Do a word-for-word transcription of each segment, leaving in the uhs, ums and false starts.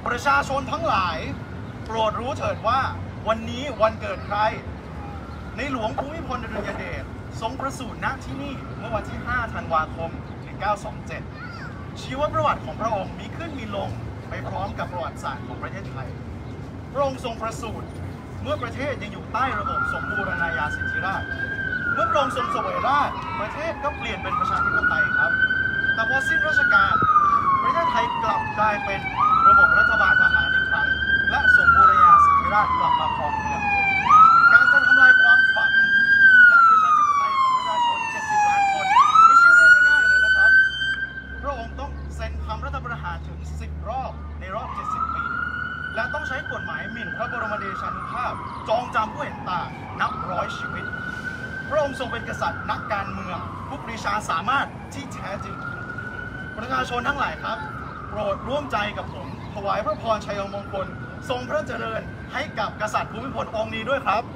ประชาชนทั้งหลายโปรดรู้เถิดว่าวันนี้วันเกิดใครในหลวงภูมิพลอดุลยเดชทรงประสูติณที่นี่เมื่อวันที่ห้าธันวาคมหนึ่งเก้าสองเจ็ดชีวประวัติของพระองค์มีขึ้นมีลงไปพร้อมกับประวัติศาสตร์ของประเทศไทยพระองค์ทรงประสูติเมื่อประเทศยังอยู่ใต้ระบบสมบูรณาญาสิทธิราชย์เมื่อพระองค์ทรงเสวยราชประเทศก็เปลี่ยนเป็นประชาธิปไตยครับแต่พอสิ้นราชการประเทศไทยกลับกลายเป็นระบบรัฐบาลทหารอีกครั้งและสมบูรณาญาสิทธิราชย์กลับมาครองเมืองการจะทำลายความฝันและประชาธิปไตยของประชาชนเจ็ดสิบล้านคนไม่ใช่เรื่องง่ายๆเลยนะครับพระองค์ต้องเซ็นคำรัฐประหารถึงสิบรอบในรอบเจ็ดสิบปีและต้องใช้กฎหมายหมิ่นพระบรมเดชานุภาพจองจำผู้เห็นต่างนับร้อยชีวิตพระองค์ทรงเป็นกษัตริย์นักการเมืองผู้ปรีชาสามารถที่แท้จริงประชาชนทั้งหลายครับโปรดร่วมใจกับผมถวายพระพรชัยมงคลทรงพระเจริญให้กับกษัตริย์ภูมิพลองค์นี้ด้วยครับ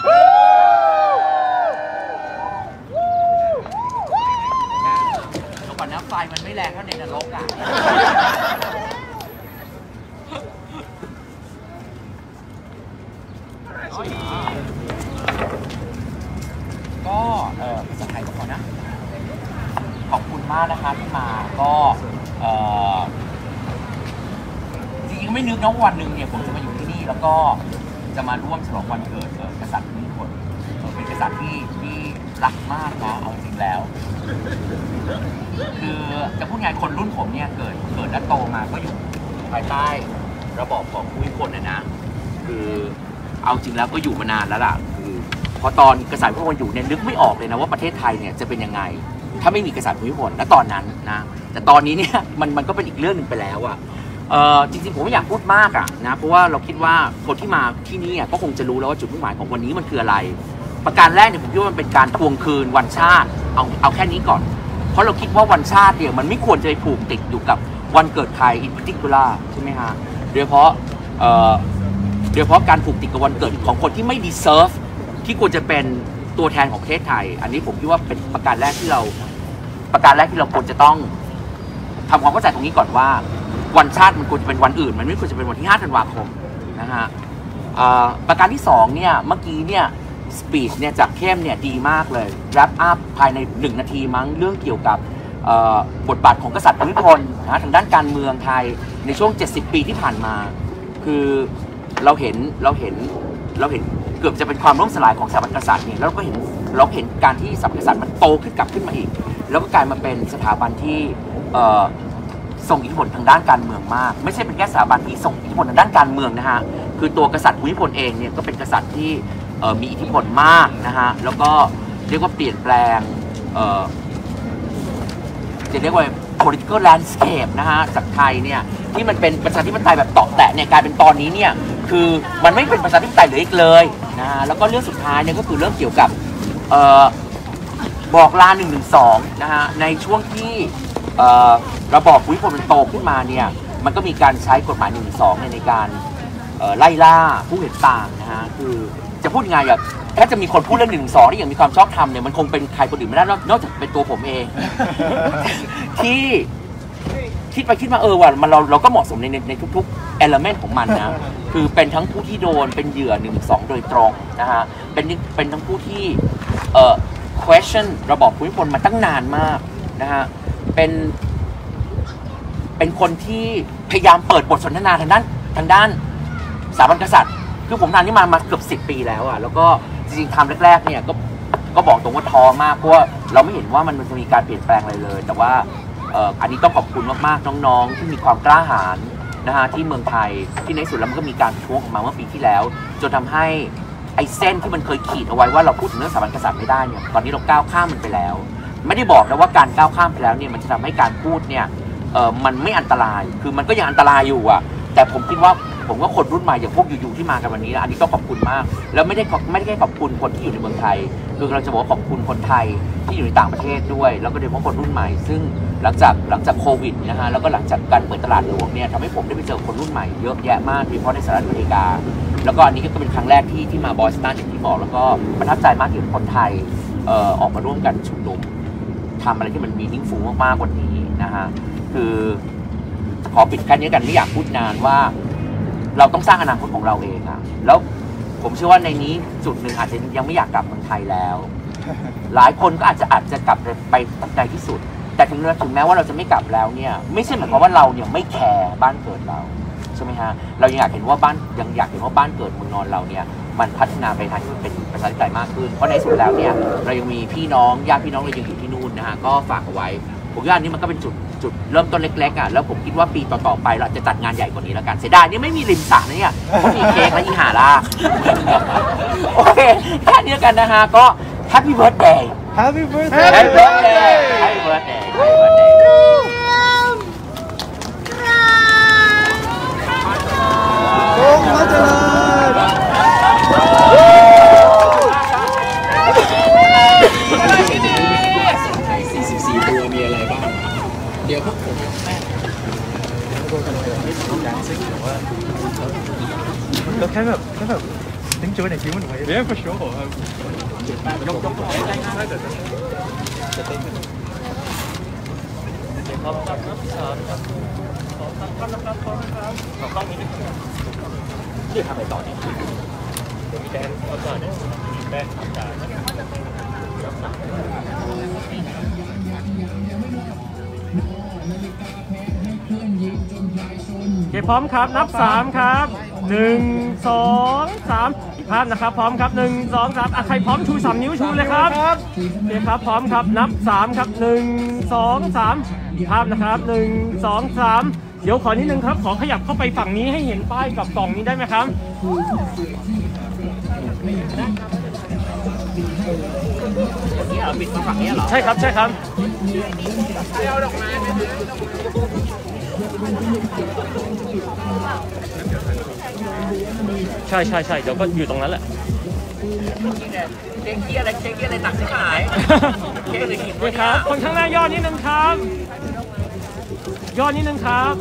แล้วก่อนน้ำไฟมันไม่แรงเท่าในนรกอ่ะก็เออภาษาไทยก็พอนะขอบคุณมากนะคะที่มาก็เออจริงๆไม่นึกนะวันหนึ่งเนี่ยผมจะมาอยู่ที่นี่แล้วก็จะมาร่วมฉลองวันเกิดกษัตริย์ภูมิพลเป็นกษัตริย์ที่ที่รักมากนะเอาจริงแล้วคือจะพูดไงคนรุ่นผมเนี่ยเกิดเกิดและโตมาก็อยู่ภายใต้ระบอบของภูมิพลนะนะคือเอาจริงแล้วก็อยู่มานานแล้วล่ะคือพอตอนกษัตริย์ภูมิพลอยู่เนี่ยนึกไม่ออกเลยนะว่าประเทศไทยเนี่ยจะเป็นยังไงถ้าไม่มีกษัตริย์ภูมิพลณตอนนั้นนะแต่ตอนนี้เนี่ยมันมันก็เป็นอีกเรื่องหนึ่งไปแล้วอะเออจริงๆผมไม่อยากพูดมากอะนะเพราะว่าเราคิดว่าคนที่มาที่นี่ก็คงจะรู้แล้วว่าจุดมุ่งหมายของวันนี้มันคืออะไรประการแรกเนี่ยผมคิดว่ามันเป็นการทวงคืนวันชาติเอาเอาแค่นี้ก่อนเพราะเราคิดว่าวันชาติเนี่ยมันไม่ควรจะไปผูกติดอยู่กับวันเกิดใคร in particular ใช่ไหมฮะโดยเฉพาะเอ่อโดยเฉพาะการผูกติดกับวันเกิดของคนที่ไม่ deserve ที่ควรจะเป็นตัวแทนของประเทศไทยอันนี้ผมคิดว่าเป็นประการแรกที่เราประการแรกที่เราควรจะต้องทำความเข้าใจตรงนี้ก่อนว่าวันชาติมันควรจะเป็นวันอื่นมันไม่ควรจะเป็นวันที่ห้าธันวาคมนะฮะประการที่สองเนี่ยเมื่อกี้เนี่ยสปีชเนี่ยจากเข้มเนี่ยดีมากเลย wrap up ภายในหนึ่งนาทีมั้งเรื่องเกี่ยวกับบทบาทของกษัตริย์ภูมิพลนะทางด้านการเมืองไทยในช่วงเจ็ดสิบปีที่ผ่านมาคือเราเห็นเราเห็นเราเห็นเกือบจะเป็นความล่มสลายของสถาบันกษัตริย์เนี่ยแล้วก็เห็นเราเห็นการที่สถาบันกษัตริย์มันโตขึ้นกลับขึ้นมาอีกแล้วก็กลายมาเป็นสถาบันที่ส่งอิทธิพลทางด้านการเมืองมากไม่ใช่เป็นแค่สถาบันที่ส่งอิทธิพลทางด้านการเมืองนะฮะคือตัวกษัตริย์ภูมิพลเองเนี่ยก็เป็นกษัตริย์ที่มีอิทธิพลมากนะฮะแล้วก็เรียกว่าเปลี่ยนแปลงจะเรียกว่า political landscape นะฮะจากไทยเนี่ยที่มันเป็นประชาธิปไตยแบบเตาะแตะเนี่ยกลายเป็นตอนนี้เนี่ยคือมันไม่เป็นประชาธิปไตยเหลืออีกเลยนะฮะแล้วก็เรื่องสุดท้ายเนี่ยก็คือเรื่องเกี่ยวกับบอกลาหนึ่งหนึ่งสองนะฮะในช่วงที่ระบอบภูมิพลมันโตขึ้นมาเนี่ยมันก็มีการใช้กฎหมายหนึ่งหนึ่งสองในการไล่ล่าผู้เห็นต่างนะฮะคือจะพูดไงอ่ะถ้าจะมีคนพูดเรื่องหนึ่งหนึ่งสองที่ยังมีความชอบธรรมเนี่ยมันคงเป็นใครคนอื่นไม่ได้นอกจากเป็นตัวผมเอง ที่คิดไปคิดมาเออว่ามันเราเราก็เหมาะสมในในทุกๆ element ของมันนะคือเป็นทั้งผู้ที่โดนเป็นเหยื่อหนึ่งหนึ่งสองโดยตรงนะฮะเป็นเป็นทั้งผู้ที่เอ่อ question ระบอบภูมิพลมาตั้งนานมากนะฮะเป็นเป็นคนที่พยายามเปิดบทสนทนาทางด้านทางด้านสถาบันกษัตริย์คือผมทำนี่มามาเกือบสิบปีแล้วอ่ะแล้วก็จริงๆทำแรกๆเนี่ยก็ก็บอกตรงว่าท้อมากเพราะว่าเราไม่เห็นว่ามันจะมีการเปลี่ยนแปลงอะไรเลยแต่ว่าอันนี้ต้องขอบคุณมากๆน้องๆที่มีความกล้าหาญนะฮะที่เมืองไทยที่ในสุดแล้วมันก็มีการท้วงออกมาเมื่อปีที่แล้วจนทำให้ไอ้เส้นที่มันเคยขีดเอาไว้ว่าเราพูดถึงเรื่องสถาบันกษัตริย์ไม่ได้เนี่ยตอนนี้เราก้าวข้ามมันไปแล้วไม่ได้บอกนะว่าการก้าวข้ามไปแล้วเนี่ยมันจะทำให้การพูดเนี่ยเออมันไม่อันตรายคือมันก็ยังอันตรายอยู่อ่ะแต่ผมคิดว่าผมว่าคนรุ่นใหม่อย่างพวกอยู่ๆที่มากันวันนี้อันนี้ต้องขอบคุณมากแล้วไม่ได้ไม่ได้แค่ขอบคุณคนที่อยู่ในเมืองไทยคือเราจะบอกว่าขอบคุณคนไทยที่อยู่ในต่างประเทศด้วยแล้วก็โดยเฉพาะคนรุ่นใหม่ซึ่งหลังจากหลังจากโควิดนะฮะแล้วก็หลังจากการเปิดตลาดหลวงเนี่ยทำให้ผมได้ไปเจอคนรุ่นใหม่เยอะแยะมากโดยเฉพาะในสหรัฐอเมริกาแล้วก็อันนี้ก็เป็นครั้งแรกที่ที่มาบอสตันอย่างที่บอกแล้วก็ประทับใจมากที่คนไทยเอ่อออกมาร่วมกันชุมนุมทำอะไรที่มันมีนิ่งฟูมากๆกว่านี้นะฮะคือขอปิดแค่นี้กันไม่อยากพูดนานว่าเราต้องสร้างอนาคตของเราเองอะแล้วผมเชื่อว่าในนี้จุดหนึ่งอาจจะยังไม่อยากกลับเมืองไทยแล้ว หลายคนก็อาจจะอาจจะกลับไปตั้งใจที่สุดแต่ถึงถึงแม้ว่าเราจะไม่กลับแล้วเนี่ยไม่ใช่หมายความว่าเราเนี่ยไม่แคร์บ้านเกิดเราใช่ไหมฮะเรายังอยากเห็นว่าบ้านยังอยากเห็นว่าบ้านเกิดเมืองนอนเราเนี่ยมันพัฒนาไปทางที่เป็นประชาธิปไตยมากขึ้นเพราะในสุดแล้วเนี่ยเรายังมีพี่น้องญาติพี่น้องเรายังอยู่ที่นู่นนะฮะก็ฝากเอาไว้ผมว่าอันนี้มันก็เป็นจุดจุดเริ่มต้นเล็กๆอ่ะแล้วผมคิดว่าปีต่อๆไปเราจะจัดงานใหญ่กว่านี้แล้วกันเสียดายนี่ไม่มีริมสระนะเนี่ยเพราะมีเค้กและอีหาล่าโอเคแค่นี้กันนะฮะก็ Happy Birthday Happy birthday Happy Birthday Happy Birthday Happy Birthday โอ้พระเจริญสี่สิบสี่ตัวมีอะไรบ้างเดี๋ยวพวกผมแม่ก็แค่แบบแค่แบบtính chơi này kiếm mình phải biết có số của hơn trong trong cái này nó được เรียกทำอะไรต่อเนี่ยโอเคพร้อมครับนับสามครับหนึ่งสองสามอีกภาพนะครับพร้อมครับหนึ่งสองสามอ่ะใครพร้อมชูสามนิ้วชูเลยครับโอเคครับพร้อมครับนับสามครับหนึ่งสองสามอีกภาพนะครับหนึ่งสองสามเดี๋ยวขอนิดนึงครับขอขยับเข้าไปฝั่งนี้ให้เห็นป้ายกับกล่องนี้ได้ไหมครับนี่เหรอปิดฝั่งนี้เหรอใช่ครับใช่ครับใช่ใช่ใช่เดี๋ยวก็อยู่ตรงนั้นแหละเค้กเกี้ยอะไรเค้กเกี้ยอะไรหนักใช่ไหมเค้กเลยหินโอเคครับคนข้างหน้าย่อนิดนึงครับย่อนิดนึงครับ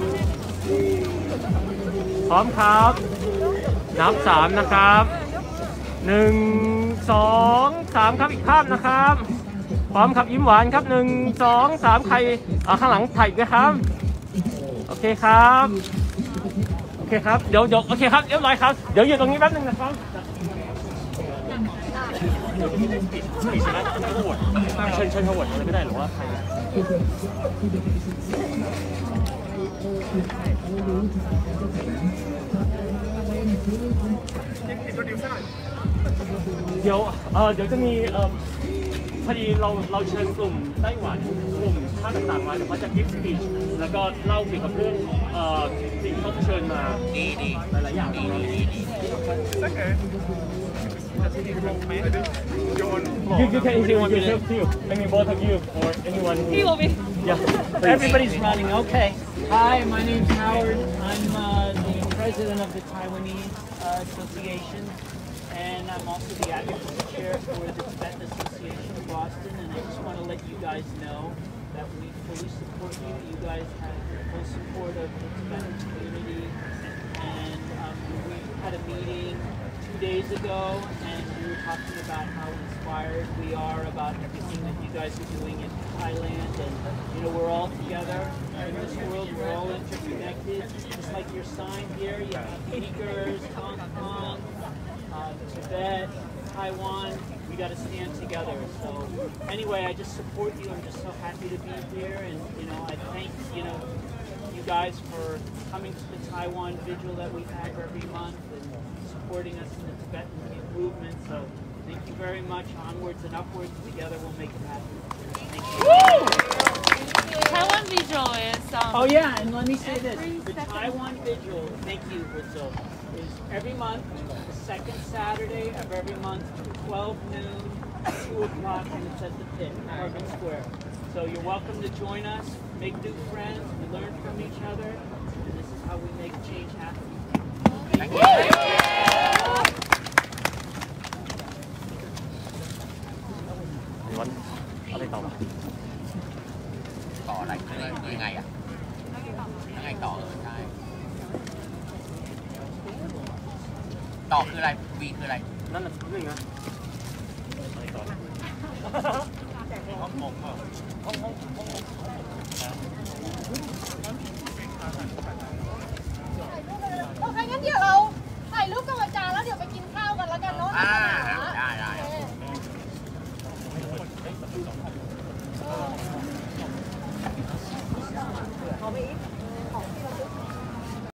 พร้อมครับนับสามนะครับหนึ่งสองสามครับอีกภาพนะครับพร้อมครับยิ้มหวานครับหนึ่งสองสามใครข้างหลังถ่ายไหมครับโอเคครับโอเคครับเดี๋ยวเดี๋ยวโอเคครับเรียบร้อยครับเดี๋ยวอยู่ตรงนี้แป๊บนึงนะครับเชิญเชิญเขาโหวตอะไรก็ได้หรือว่าใครเดี๋ยวเออเดี๋ยวจะมีเออพอดีเราเราเชิญกลุ่มไต้หวันกลุ่มชาติต่างๆมาเดี๋ยวเขาจะกิฟต์สปีชแล้วก็เล่าเกี่ยวกับเรื่องเอ่อสิ่งที่เขาเชิญมาดีดีหลายๆอย่างดีดีดี You, you can introduce yourself too. I mean, both of you or anyone who... He will be. Yeah. Everybody's running. Okay. Hi, my name's Howard. I'm uh, the president of the Taiwanese uh, Association, and I'm also the advocacy chair for the Tibetan Association of Boston. And I just want to let you guys know that we fully support you. You guys have full support of the Tibetan community, and um, we had a meeting two days ago, and we were talking about how inspired we are about everything that you guys are doing in Thailand, and you know we're all together in this world. We're all interconnected. Just like your sign here, you have Uyghurs, Hong Kong, uh, Tibet, Taiwan. We got to stand together. So anyway, I just support you. I'm just so happy to be here, and you know I thank you know you guys for coming to the Taiwan vigil that we have every month and supporting us in the Tibetan movement. So thank you very much. Onwards and upwards. Together we'll make it happen. Thank you. Taiwan Vigil is. Um, Oh yeah, and let me say this: the second- Taiwan Vigil. Thank you, Rizzo. Is every month, the second Saturday of every month, twelve noon, two o'clock, and it's at the pit, Carbon Square. So you're welcome to join us, make new friends, we learn from each other, and this is how we make change happen. Thank you. วันอะไรต่อต่ออะไรคือยังไงอ่ะยังไงต่อเออใช่ต่อคืออะไรวีคืออะไรนั่นน่ะเรื่องนะอะไรต่อห้องผมห้องห้องห้อง